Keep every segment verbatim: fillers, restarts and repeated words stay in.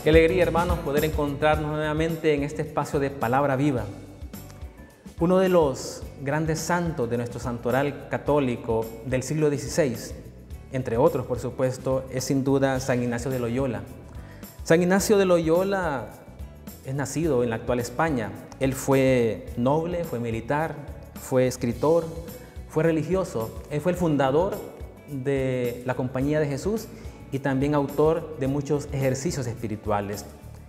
Qué alegría, hermanos, poder encontrarnos nuevamente en este espacio de Palabra Viva. Uno de los grandes santos de nuestro santoral católico del siglo dieciséis, entre otros, por supuesto, es sin duda San Ignacio de Loyola. San Ignacio de Loyola es nacido en la actual España. Él fue noble, fue militar, fue escritor, fue religioso. Él fue el fundador de la Compañía de Jesús y también autor de muchos ejercicios espirituales.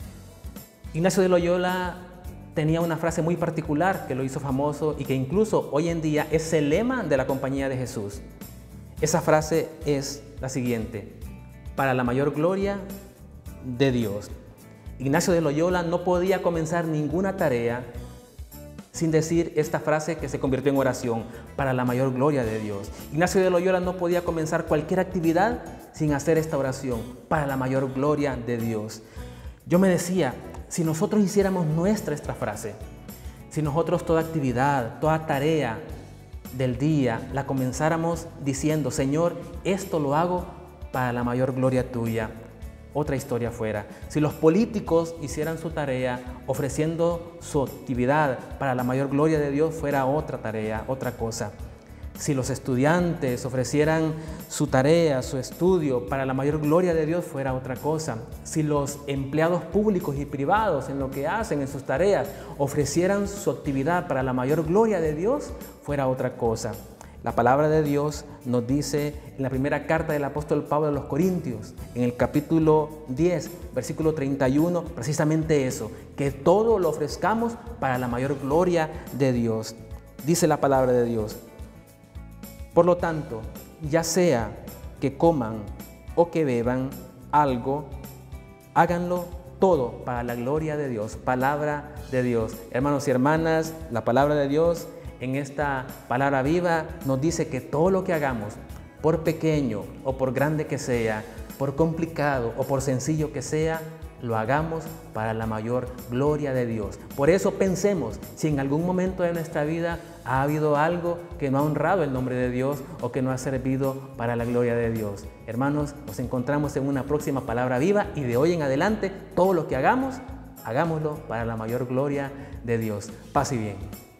Ignacio de Loyola tenía una frase muy particular que lo hizo famoso y que incluso hoy en día es el lema de la Compañía de Jesús. Esa frase es la siguiente: para la mayor gloria de Dios. Ignacio de Loyola no podía comenzar ninguna tarea sin decir esta frase que se convirtió en oración: para la mayor gloria de Dios. Ignacio de Loyola no podía comenzar cualquier actividad sin hacer esta oración: para la mayor gloria de Dios. Yo me decía, si nosotros hiciéramos nuestra esta frase, si nosotros toda actividad, toda tarea del día la comenzáramos diciendo: Señor, esto lo hago para la mayor gloria tuya, otra historia fuera. Si los políticos hicieran su tarea ofreciendo su actividad para la mayor gloria de Dios, fuera otra tarea, otra cosa. Si los estudiantes ofrecieran su tarea, su estudio para la mayor gloria de Dios, fuera otra cosa. Si los empleados públicos y privados en lo que hacen, en sus tareas, ofrecieran su actividad para la mayor gloria de Dios, fuera otra cosa. La palabra de Dios nos dice en la primera carta del apóstol Pablo a los Corintios, en el capítulo diez, versículo treinta y uno, precisamente eso, que todo lo ofrezcamos para la mayor gloria de Dios. Dice la palabra de Dios: por lo tanto, ya sea que coman o que beban algo, háganlo todo para la gloria de Dios. Palabra de Dios. Hermanos y hermanas, la palabra de Dios en esta palabra viva nos dice que todo lo que hagamos, por pequeño o por grande que sea, por complicado o por sencillo que sea, lo hagamos para la mayor gloria de Dios. Por eso pensemos, si en algún momento de nuestra vida ha habido algo que no ha honrado el nombre de Dios o que no ha servido para la gloria de Dios. Hermanos, nos encontramos en una próxima palabra viva y de hoy en adelante todo lo que hagamos, hagámoslo para la mayor gloria de Dios. Paz y bien.